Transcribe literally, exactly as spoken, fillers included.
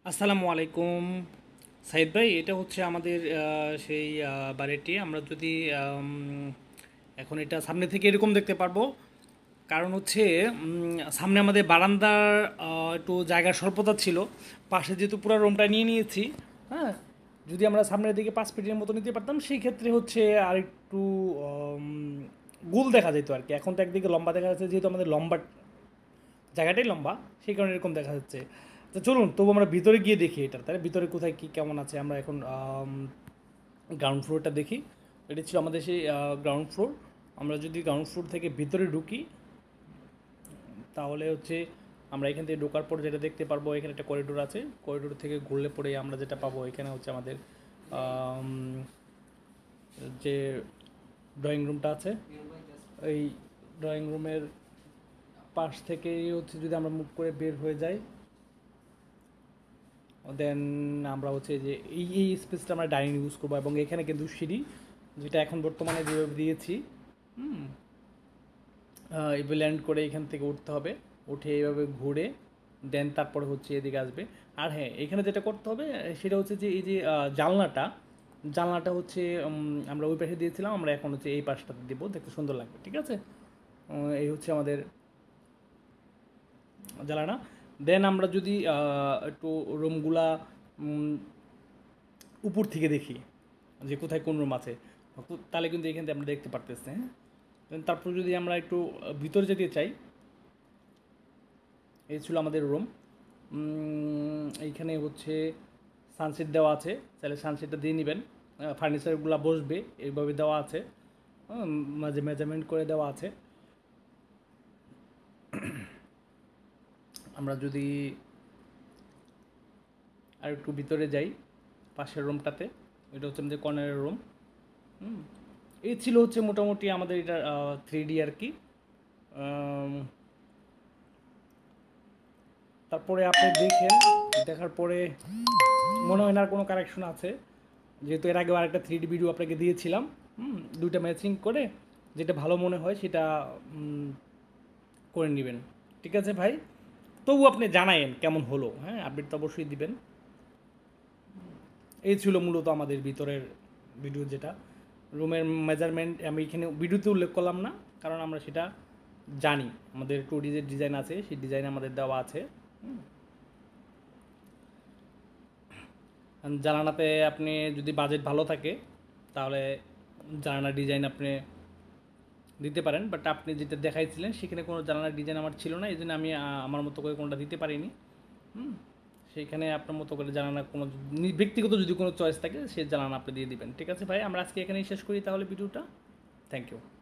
আসসালামু আলাইকুম সাইদ ভাই, এটা হচ্ছে আমাদের আহ, সেই আহ, বাড়িটি। আমরা যদি আম, এখন এটা সামনে থেকে এরকম দেখতে পারবো, কারণ হচ্ছে উম, সামনে আমাদের বারান্দার আহ, একটু জায়গার স্বল্পতা ছিল। পাশে যেহেতু পুরো রুমটা নিয়ে নিয়েছি, হ্যাঁ, যদি আমরা সামনের দিকে পাঁচ ফিটের মতো নিতে পারতাম সেই ক্ষেত্রে হচ্ছে আর একটু আম, গোল দেখা যেত আর কি। এখন তো একদিকে লম্বা দেখা যাচ্ছে, যেহেতু আমাদের লম্বা জায়গাটাই লম্বা, সেই কারণে এরকম দেখা যাচ্ছে। তো চলুন তবু আমরা ভিতরে গিয়ে দেখি এটা, তাহলে ভিতরে কোথায় কী কেমন আছে। আমরা এখন গ্রাউন্ড ফ্লোরটা দেখি। এটা ছিল আমাদের সেই গ্রাউন্ড ফ্লোর। আমরা যদি গ্রাউন্ড ফ্লোর থেকে ভিতরে ঢুকি, তাহলে হচ্ছে আমরা এখান থেকে ঢোকার পর যেটা দেখতে পারবো, এখানে একটা করিডোর আছে। করিডোর থেকে ঘুরলে পরে আমরা যেটা পাবো, এখানে হচ্ছে আমাদের আম, যে ড্রয়িং রুমটা আছে, এই ড্রয়িং রুমের পাশ থেকেই হচ্ছে যদি আমরা মুভ করে বের হয়ে যাই, দেন আমরা হচ্ছে যে এই এই স্পেসটা আমরা ডাইনিং ইউজ করবো। এবং এখানে কিন্তু সিঁড়ি, যেটা এখন বর্তমানে যেভাবে দিয়েছি, হুম, এভাবে ল্যান্ড করে এখান থেকে উঠতে হবে, উঠে এইভাবে ঘুরে দেন তারপরে হচ্ছে এদিকে আসবে। আর হ্যাঁ, এখানে যেটা করতে হবে সেটা হচ্ছে যে এই যে আহ, জানলাটা জানলাটা হচ্ছে উম, আমরা ওই পাশে দিয়েছিলাম, আমরা এখন হচ্ছে এই পাশটাতে দেবো, দেখতে সুন্দর লাগবে। ঠিক আছে, উম, এই হচ্ছে আমাদের জানলা। দেন আমরা যদি আহ, একটু রুমগুলা উম, উপর থেকে দেখি যে কোথায় কোন রুম আছে, তাহলে কিন্তু এখান থেকে আমরা দেখতে পারতেছি। হ্যাঁ, Then তারপর যদি আমরা একটু আহ, ভিতরে যেতে চাই, এই ছিল আমাদের রুম। এইখানে হচ্ছে সানসেট দেওয়া আছে, তাহলে সানসেটটা দিয়ে নেবেন। ফার্নিচারগুলো বসবে এইভাবে দেওয়া আছে, উম, মাঝে মেজারমেন্ট করে দেওয়া আছে। আমরা যদি আর একটু ভিতরে যাই, পাশের রুমটাতে, এটা হচ্ছে আমাদের কর্নারের রুম। হুম, এই ছিল হচ্ছে মোটামুটি আমাদের এটা থ্রি ডি আর কি। আম, তারপরে আপনি দেখেন, দেখার পরে মনে হয় না আর কোনো কারেকশন আছে, যেহেতু এর আগেও আরেকটা থ্রি ডি ভিডিও আপনাকে দিয়েছিলাম। হুম, দুইটা ম্যাচিং করে যেটা ভালো মনে হয় সেটা উম, করে নেবেন। ঠিক আছে ভাই, তবু আপনি জানায়েন কেমন হলো। হ্যাঁ, আপডেট তো অবশ্যই দিবেন। এই ছিল মূলত আমাদের ভিতরের ভিডিও, যেটা রুমের মেজারমেন্ট আমি এখানে ভিডিওতে উল্লেখ করলাম না, কারণ আমরা সেটা জানি। আমাদের টু ডি যে ডিজাইন আছে সেই ডিজাইন আমাদের দেওয়া আছে। জানালাতে আপনি যদি বাজেট ভালো থাকে, তাহলে জানালার ডিজাইন আপনি দিতে পারেন, বাট আপনি যেটা দেখাইছিলেন সেখানে কোনো জানালার ডিজাইন আমার ছিল না, এই জন্য আমি আহ, আমার মতো করে কোনোটা দিতে পারিনি। হুম, সেইখানে আপনার মতো করে জানালা কোনো নি- ব্যক্তিগত যদি কোনো চয়েস থাকে সে জানালা আপনি দিয়ে দিবেন। ঠিক আছে ভাই, আমরা আজকে এখানেই শেষ করি তাহলে ভিডিওটা। Thank you.